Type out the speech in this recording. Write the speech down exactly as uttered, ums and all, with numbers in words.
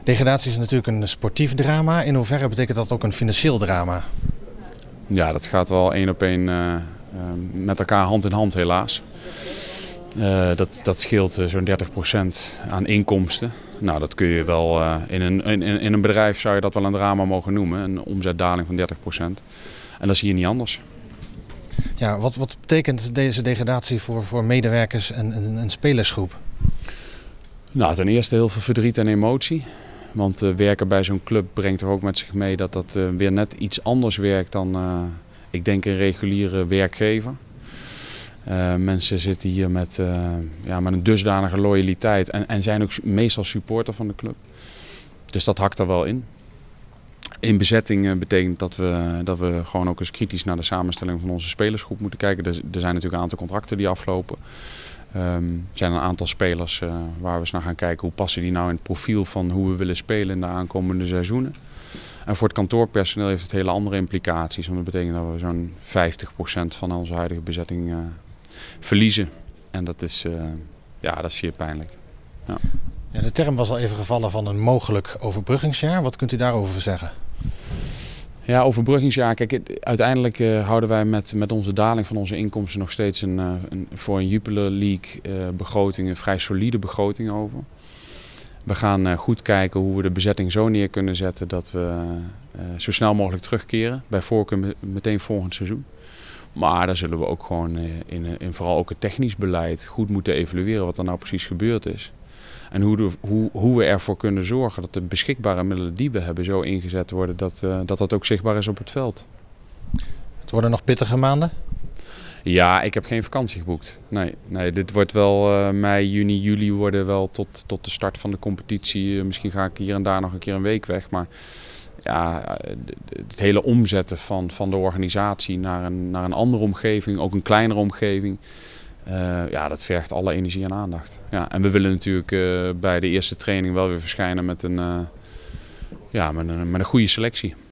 Degradatie is natuurlijk een sportief drama. In hoeverre betekent dat ook een financieel drama? Ja, dat gaat wel één op één uh, uh, met elkaar hand in hand helaas. Uh, dat, dat scheelt uh, zo'n dertig procent aan inkomsten. Nou, dat kun je wel, uh, in, een, in, in een bedrijf zou je dat wel een drama mogen noemen. Een omzetdaling van dertig procent. En dat is hier niet anders. Ja, wat, wat betekent deze degradatie voor, voor medewerkers en een spelersgroep? Nou, ten eerste heel veel verdriet en emotie. Want uh, werken bij zo'n club brengt toch ook met zich mee dat dat uh, weer net iets anders werkt dan, uh, ik denk, een reguliere werkgever. Uh, mensen zitten hier met, uh, ja, met een dusdanige loyaliteit en, en zijn ook meestal supporter van de club. Dus dat hakt er wel in. In bezetting uh, betekent dat we, dat we gewoon ook eens kritisch naar de samenstelling van onze spelersgroep moeten kijken. Er, er zijn natuurlijk een aantal contracten die aflopen. Um, er zijn een aantal spelers uh, waar we eens naar gaan kijken hoe passen die nou in het profiel van hoe we willen spelen in de aankomende seizoenen. En voor het kantoorpersoneel heeft het hele andere implicaties. Want dat betekent dat we zo'n vijftig procent van onze huidige bezetting uh, verliezen. En dat is, uh, ja, dat is zeer pijnlijk. Ja. Ja, de term was al even gevallen van een mogelijk overbruggingsjaar. Wat kunt u daarover zeggen? Ja, overbruggingsjaar. Kijk, uiteindelijk uh, houden wij met, met onze daling van onze inkomsten nog steeds een, uh, een, voor een Jupiler League uh, begroting, een vrij solide begroting over. We gaan uh, goed kijken hoe we de bezetting zo neer kunnen zetten dat we uh, zo snel mogelijk terugkeren. Bij voorkeur meteen volgend seizoen. Maar daar zullen we ook gewoon uh, in, in vooral ook het technisch beleid goed moeten evalueren wat er nou precies gebeurd is. En hoe, de, hoe, hoe we ervoor kunnen zorgen dat de beschikbare middelen die we hebben zo ingezet worden dat, uh, dat dat ook zichtbaar is op het veld. Het worden nog pittige maanden? Ja, ik heb geen vakantie geboekt. Nee, nee dit wordt wel uh, mei, juni, juli worden wel tot, tot de start van de competitie. Uh, misschien ga ik hier en daar nog een keer een week weg. Maar ja, het hele omzetten van, van de organisatie naar een, naar een andere omgeving, ook een kleinere omgeving. Uh, ja, dat vergt alle energie en aandacht. Ja, en we willen natuurlijk uh, bij de eerste training wel weer verschijnen met een, uh, ja, met een, met een goede selectie.